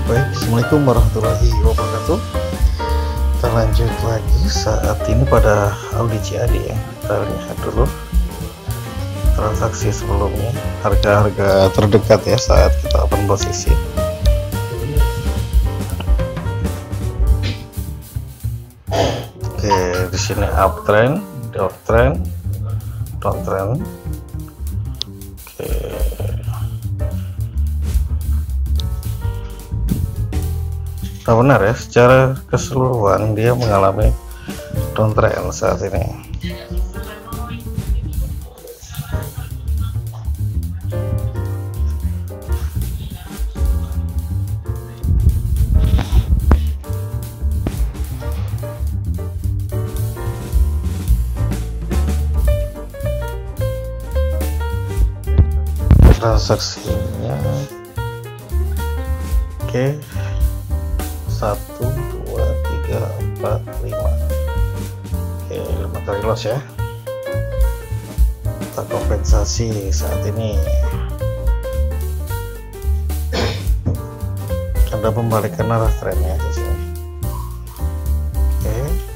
Baik, Assalamualaikum warahmatullahi wabarakatuh. Kita lanjut lagi saat ini pada Audi CAD ya. Kita lihat dulu transaksi sebelumnya, harga-harga terdekat ya saat kita open posisi. Oke, di sini uptrend, downtrend, downtrend. Oke. Nah, benar ya, secara keseluruhan dia mengalami downtrend saat ini. Transaksinya oke, 1 2 3 4 5. Oke, 5 kali loss ya. Kita kompensasi saat ini. Ada pembalikan arah trennya di sini. Oke,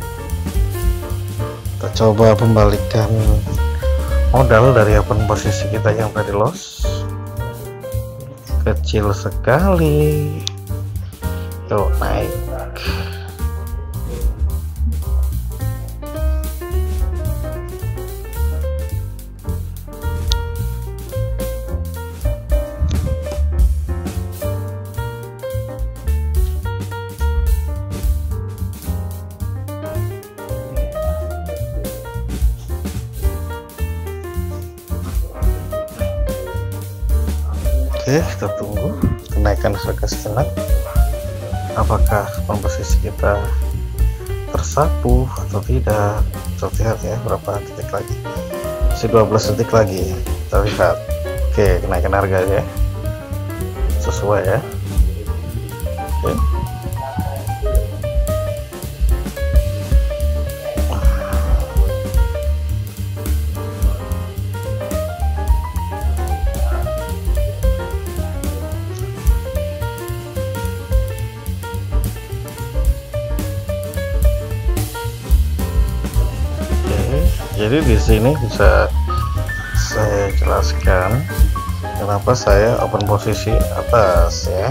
kita coba pembalikan modal dari open posisi kita yang tadi loss. Kecil sekali. Yuk naik. Oke, kita tunggu kenaikan harga sejenak. Apakah posisi kita tersapu atau tidak? Kita lihat ya, berapa detik lagi, masih 12 detik lagi, kita lihat. Oke, kenaikan harga ya, sesuai ya. Oke, jadi di sini bisa saya jelaskan kenapa saya open posisi atas ya.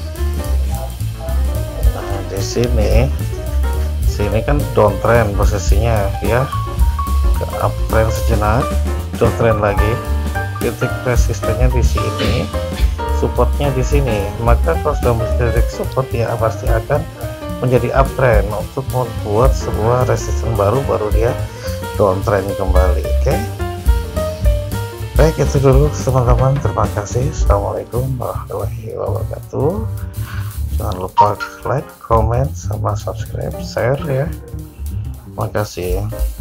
Nah, di sini kan downtrend posisinya ya, ke uptrend sejenak, downtrend lagi, titik resistennya di sini, supportnya di sini. Maka kalau sudah menjadi support ya pasti akan menjadi uptrend untuk membuat sebuah resisten baru dia downtrend kembali. Oke, baik, itu dulu teman-teman. Terima kasih. Assalamualaikum warahmatullahi wabarakatuh. Jangan lupa like, comment, sama subscribe, share ya. Terima kasih.